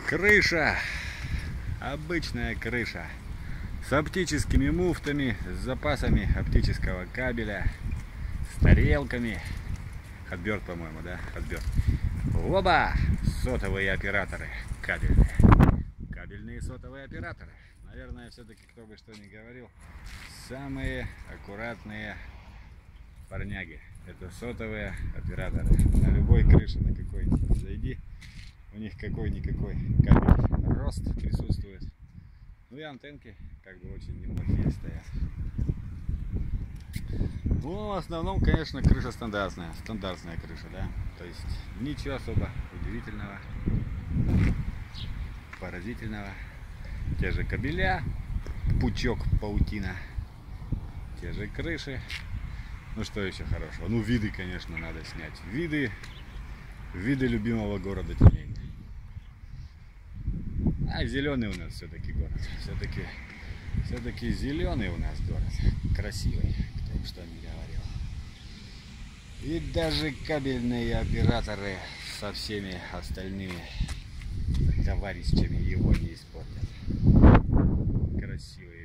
Крыша. Обычная крыша. С оптическими муфтами, с запасами оптического кабеля, с тарелками. Хотберд, по-моему, да? Хотберд. Оба! Сотовые операторы. Кабельные. Кабельные сотовые операторы. Наверное, все-таки, кто бы что ни говорил, самые аккуратные парняги. Это сотовые операторы. На любой крыше, на какой-нибудь зайди, у них какой-никакой кабель рост присутствует. Ну и антенки как бы очень неплохие стоят. Ну, в основном, конечно, крыша стандартная крыша, да. То есть ничего особо удивительного, поразительного. Те же кабеля, пучок паутина, те же крыши. Ну что еще хорошего? Ну, виды, конечно, надо снять. Виды любимого города Тюмень. А зеленый у нас все-таки город. Все-таки зеленый у нас город. Красивый, кто бы что ни говорил. И даже кабельные операторы со всеми остальными товарищами его не испортят. Красивые